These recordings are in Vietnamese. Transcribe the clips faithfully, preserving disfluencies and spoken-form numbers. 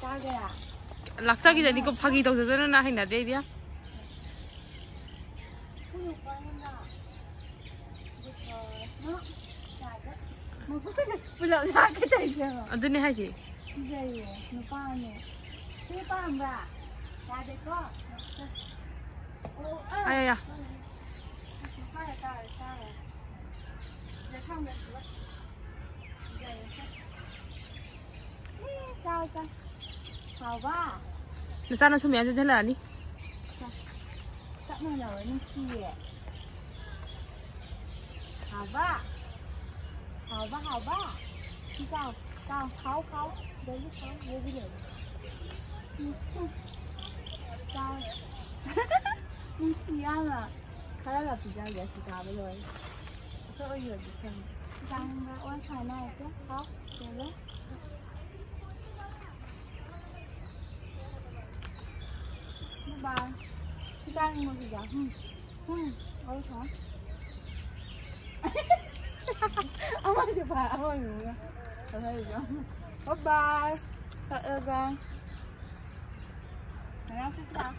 락사기전 이거 파기 덕서서는 나 행나 데이디야. 불러 나 cái gì 어디네 하지? 이제 nó pa nè thế pa mà ra đây có 아야야. phải là sao giờ không được sao sao hào ba 너 싸는 소미 안 되잖아 아니? chắc là nó nó chi hào ba hào ba hào ba sao sao khấu khấu đây lúc khấu vô cái gì sao không xì ăn à khá là bị ra vậy thì cả bây giờ sao bây giờ bị xem đang oan xài này chứ khóc rồi đó bà cái đang một gì vậy không không ôi trời ông ơi chụp bà ông ơi người tôi thấy gì không bye bye thật ơn con mày đang thích sao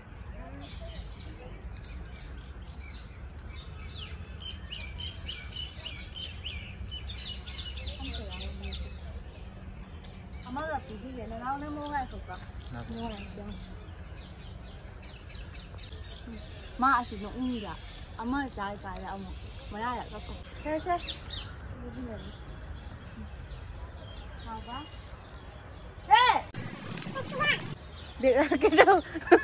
ông mới là cái gì nó nó mua ngay phục à mua này đâu mà chỉ nó ung ra ông mới trái cái là ông mà ai lại có phục thế thế hào quá ê được cái đâu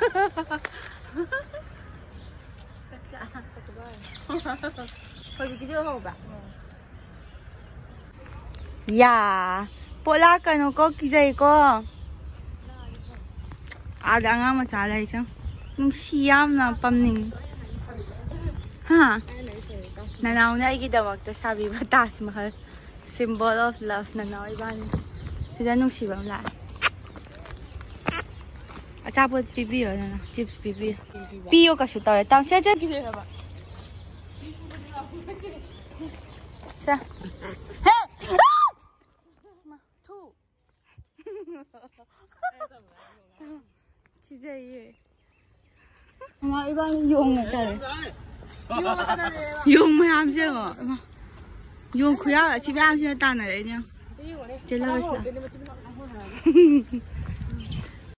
thôi cái chưa hộp à dạ bộ lá cái nó có cái gì có à đang ăn mà trả lại chứ nhưng xiêm là bấm nín ha nào nào này cái đầu cái sabi và tas mahal symbol of love nào nào iban thì ra nung xì bấm lại à cha bớt pipi rồi nè chips pipi pi yo cả số tàu tăng chết chết sao chị dây mà iban dùng này trời dùng mới làm chứ mà dùng khuya là chị biết làm chứ ta này đấy nhá chơi lâu rồi